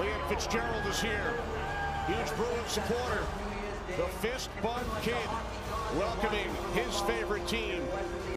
Leon Fitzgerald is here. Huge Bruin supporter. The Fist Bump Kid welcoming his favorite team.